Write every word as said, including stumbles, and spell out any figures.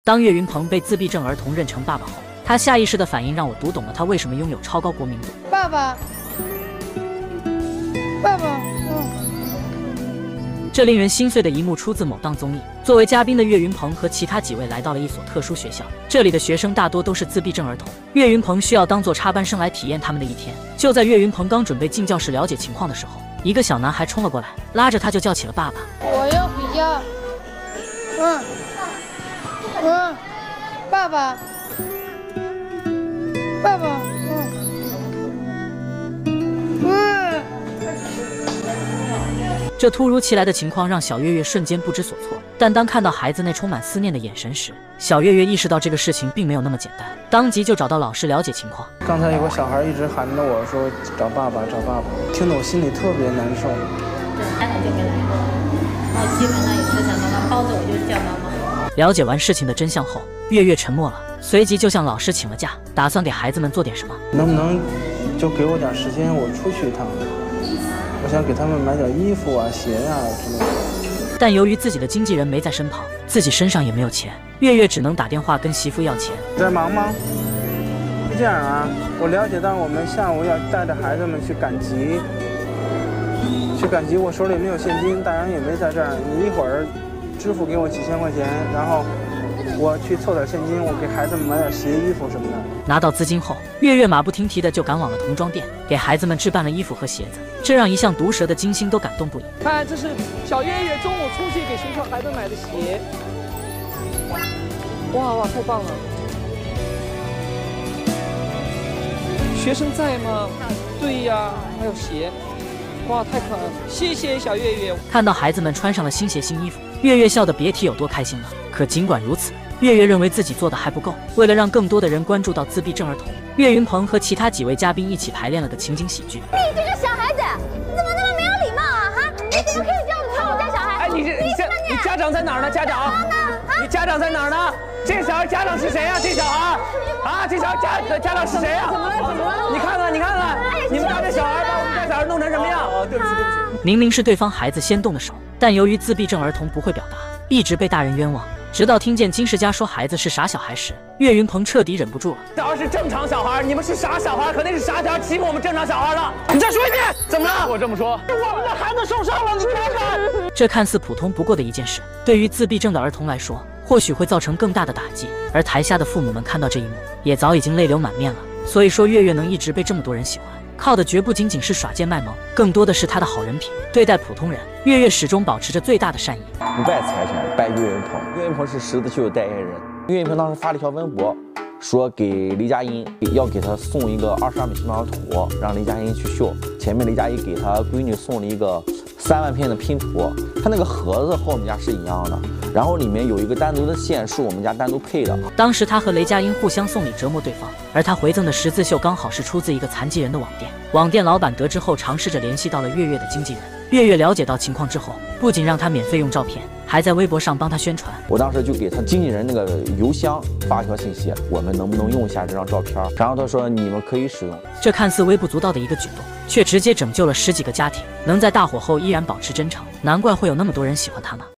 当岳云鹏被自闭症儿童认成爸爸后，他下意识的反应让我读懂了他为什么拥有超高国民度。 爸爸，爸爸，嗯。 这令人心碎的一幕出自某档综艺。作为嘉宾的岳云鹏和其他几位来到了一所特殊学校，这里的学生大多都是自闭症儿童。岳云鹏需要当做插班生来体验他们的一天。就在岳云鹏刚准备进教室了解情况的时候，一个小男孩冲了过来，拉着他就叫起了爸爸。 我要回家。嗯。嗯。爸爸。爸爸。嗯。嗯。 这突如其来的情况让小月月瞬间不知所措，但当看到孩子那充满思念的眼神时，小月月意识到这个事情并没有那么简单，当即就找到老师了解情况。 刚才有个小孩一直喊着我说找爸爸找爸爸，听得我心里特别难受。 对，家长就没来过，然后基本上也是想妈妈抱着我就叫妈妈。 了解完事情的真相后，月月沉默了，随即就向老师请了假，打算给孩子们做点什么。 能不能就给我点时间，我出去一趟？我想给他们买点衣服啊、鞋啊之类的。 但由于自己的经纪人没在身旁，自己身上也没有钱，月月只能打电话跟媳妇要钱。 你在忙吗？是这样啊，我了解到我们下午要带着孩子们去赶集，去赶集，我手里没有现金，大洋也没在这儿，你一会儿支付给我几千块钱，然后我去凑点现金，我给孩子们买点鞋、衣服什么的。 拿到资金后，月月马不停蹄的就赶往了童装店，给孩子们置办了衣服和鞋子，这让一向毒舌的金星都感动不已。 看，这是小月月中午出去给学校孩子买的鞋。哇哇，太棒了！学生在吗？对呀，还有鞋。哇，太可爱了！谢谢小月月。 看到孩子们穿上了新鞋新衣服，月月笑得别提有多开心了。可尽管如此，月月认为自己做的还不够。为了让更多的人关注到自闭症儿童，岳云鹏和其他几位嘉宾一起排练了个情景喜剧。 你这个小孩子，你怎么那么没有礼貌啊？哈，你怎么可以这样子说我家小孩？ 哎，你这你这你家长在哪儿呢？家长，你家长在哪儿呢？这小孩家长是谁呀？这小孩啊，这小孩家家长是谁呀？怎么了？怎么了？你看看，你看看，你们家这小孩把我们家小孩弄成什么样？对不起，对不起。 明明是对方孩子先动的手，但由于自闭症儿童不会表达，一直被大人冤枉。直到听见金世佳说孩子是傻小孩时，岳云鹏彻底忍不住了。 小孩是正常小孩，你们是傻小孩，肯定是傻小孩欺负我们正常小孩了。你再说一遍，怎么了？我这么说，我们的孩子受伤了，你看看。 这看似普通不过的一件事，对于自闭症的儿童来说，或许会造成更大的打击。而台下的父母们看到这一幕，也早已经泪流满面了。所以说，月月能一直被这么多人喜欢，靠的绝不仅仅是耍贱卖萌，更多的是他的好人品。对待普通人，月月始终保持着最大的善意。 不拜财神，拜岳云鹏。岳云鹏是实子秀的代言人。岳云鹏当时发了一条微博，说给雷佳音要给他送一个二十二米平方土，让雷佳音去秀。前面雷佳音给他闺女送了一个三万片的拼图，他那个盒子和我们家是一样的，然后里面有一个单独的线是我们家单独配的。 当时他和雷佳音互相送礼折磨对方，而他回赠的十字绣刚好是出自一个残疾人的网店。网店老板得知后，尝试着联系到了月月的经纪人。月月了解到情况之后，不仅让他免费用照片，还在微博上帮他宣传。 我当时就给他经纪人那个邮箱发一条信息，我们能不能用一下这张照片？然后他说你们可以使用。 这看似微不足道的一个举动，却直接拯救了十几个家庭。能在大火后依然保持真诚，难怪会有那么多人喜欢他们。